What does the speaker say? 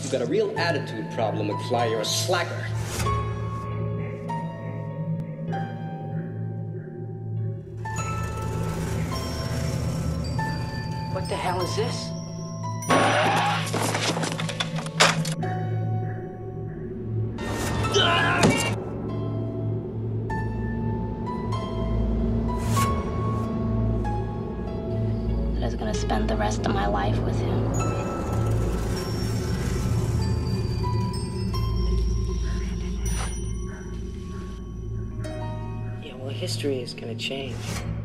You got a real attitude problem, McFly. You're a slacker. What the hell is this? I was gonna spend the rest of my life with him. Yeah, well, history is gonna change.